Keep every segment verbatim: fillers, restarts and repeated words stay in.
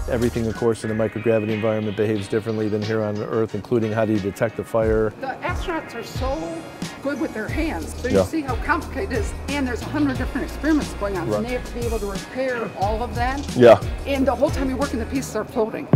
Everything, of course, in a microgravity environment behaves differently than here on Earth, including how do you detect a fire. The astronauts are so good with their hands, so you Yeah. see how complicated it is, and there's a hundred different experiments going on, Right. and they have to be able to repair all of that. Yeah. And the whole time you're working, the pieces are floating.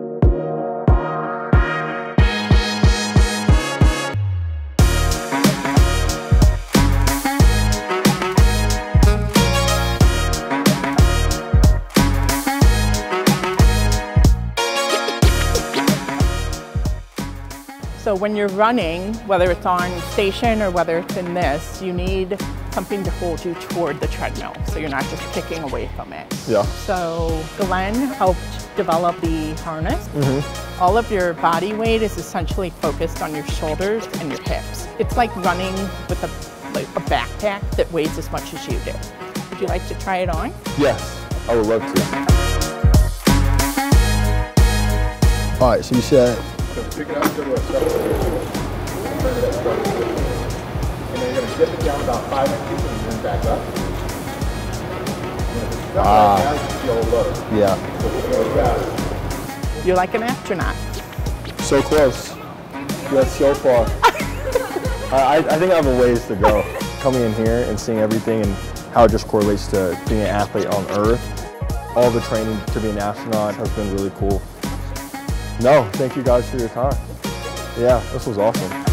So when you're running, whether it's on station or whether it's in this, you need something to hold you toward the treadmill, so you're not just kicking away from it. Yeah. So Glenn helped develop the harness. Mm-hmm. All of your body weight is essentially focused on your shoulders and your hips. It's like running with a, like a backpack that weighs as much as you do. Would you like to try it on? Yes, I would love to. All right, so you said. So pick it up, go to a structure, turn it at structure, and then you're going to dip it down about five inches and then back up. Ah. Like that, you feel low. Yeah. So if you go fast. You're like an astronaut. So close. Yet so far. I, I think I have a ways to go. Coming in here and seeing everything and how it just correlates to being an athlete on Earth. All the training to be an astronaut has been really cool. No, thank you guys for your time. Yeah, this was awesome.